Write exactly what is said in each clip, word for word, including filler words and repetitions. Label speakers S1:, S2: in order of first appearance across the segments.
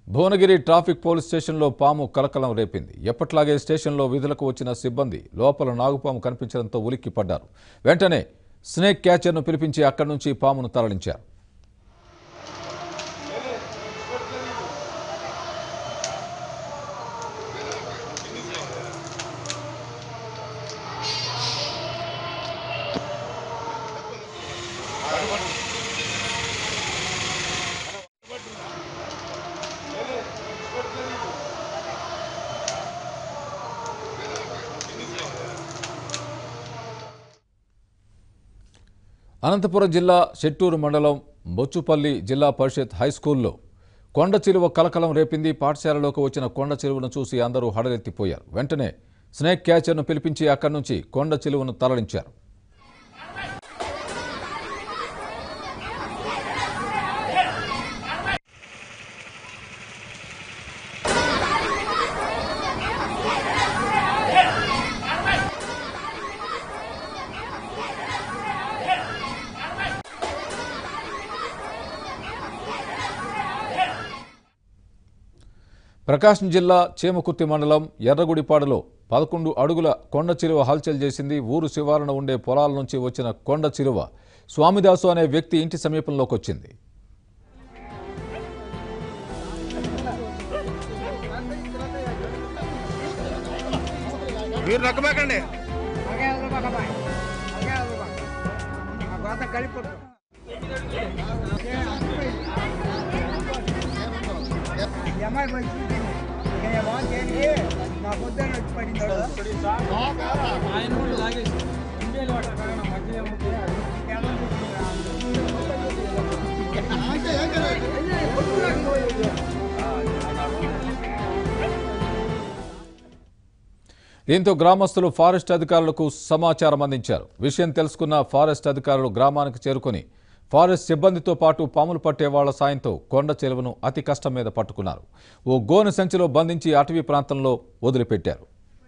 S1: Bhuvanagiri traffic police స్టేషన్లో పాము కలకలం రేపింది. ఎప్పట్లాగే స్టేషన్లో విధులకు వచ్చిన సిబ్బంది లోపల నాగుపాము కనిపించడంతో ఉలిక్కి పడ్డారు. వెంటనే స్నేక్ క్యాచర్ను పిలిపించి అక్కడి నుంచి పామును తరలించారు. అనంతపురం జిల్లా చెట్టూరు మండలం బొచ్చుపల్లి జిల్లా పరిషత్ హైస్కూల్లో కొండ చిలువ కలకలం రేపింది. పాఠశాలలోకి వచ్చిన కొండ చిలువను చూసి అందరూ హడలెత్తిపోయారు. వెంటనే స్నేక్ క్యాచర్ను పిలిపించి అక్కడి నుంచి కొండ చిలువను తరలించారు. ప్రకాశం జిల్లా చీమకుర్తి మండలం ఎర్రగుడిపాడులో పదకొండు అడుగుల కొండ చిలువ హల్చల్ చేసింది. ఊరు శివారున ఉండే పొలాల నుంచి వచ్చిన కొండ చిలువ స్వామిదాసు అనే వ్యక్తి ఇంటి సమీపంలోకి వచ్చింది. దీంతో గ్రామస్తులు ఫారెస్ట్ అధికారులకు సమాచారం అందించారు. విషయం తెలుసుకున్న ఫారెస్ట్ అధికారులు గ్రామానికి చేరుకొని ఫారెస్ట్ సిబ్బందితో పాటు పాములు పట్టే వాళ్ల సాయంతో కొండ చిలువను అతి కష్టం మీద పట్టుకున్నారు. ఓ గోనె సంచిలో బంధించి అటవీ ప్రాంతంలో వదిలిపెట్టారు.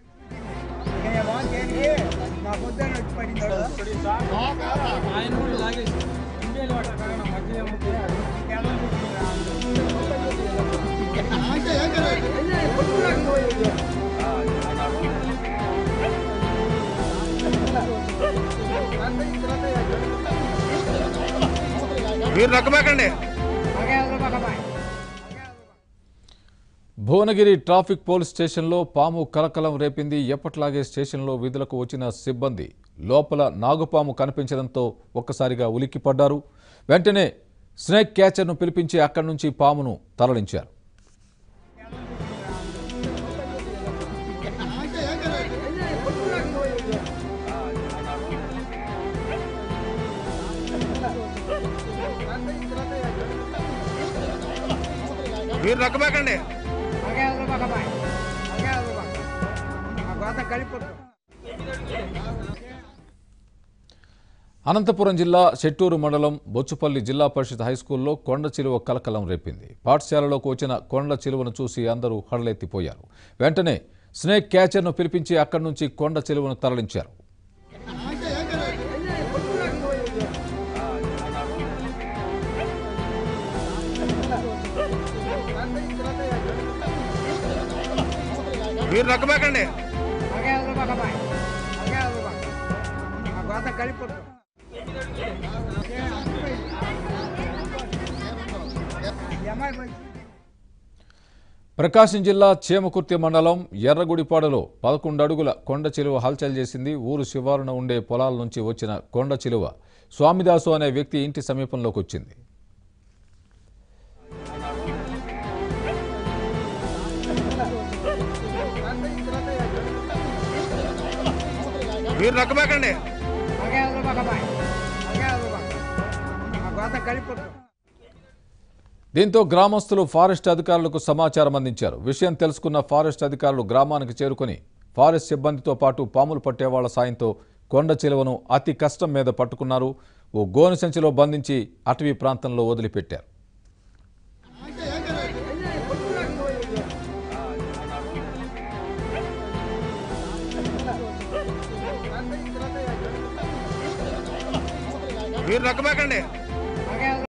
S1: భువనగిరి ట్రాఫిక్ పోలీస్ స్టేషన్లో పాము కలకలం రేపింది. ఎప్పట్లాగే స్టేషన్లో విధులకు వచ్చిన సిబ్బంది లోపల నాగుపాము కనిపించడంతో ఒక్కసారిగా ఉలిక్కిపడ్డారు. వెంటనే స్నేక్ క్యాచర్ను పిలిపించి అక్కడి నుంచి పామును తరలించారు. అనంతపురం జిల్లా చెట్టూరు మండలం బొచ్చుపల్లి జిల్లా పరిషత్ హైస్కూల్లో కొండ చిలువ కలకలం రేపింది. పాఠశాలలోకి వచ్చిన కొండ చిలువను చూసి అందరూ హడలెత్తిపోయారు. వెంటనే స్నేక్ క్యాచర్ను పిలిపించి అక్కడి నుంచి కొండ చిలువను తరలించారు. ప్రకాశం జిల్లా చీమకుర్తి మండలం ఎర్రగుడిపాడులో పదకొండు అడుగుల కొండ చిలువ హల్చల్ చేసింది. ఊరు శివారున ఉండే పొలాల నుంచి వచ్చిన కొండ చిలువ స్వామిదాసు అనే వ్యక్తి ఇంటి సమీపంలోకి వచ్చింది. దీంతో గ్రామస్తులు ఫారెస్ట్ అధికారులకు సమాచారం అందించారు. విషయం తెలుసుకున్న ఫారెస్ట్ అధికారులు గ్రామానికి చేరుకొని ఫారెస్ట్ సిబ్బందితో పాటు పాములు పట్టే వాళ్ల సాయంతో కొండ చిలువను అతి కష్టం మీద పట్టుకున్నారు. ఓ గోనె సంచిలో బంధించి అటవీ ప్రాంతంలో వదిలిపెట్టారు.
S2: మీరు నక్కమాకండి.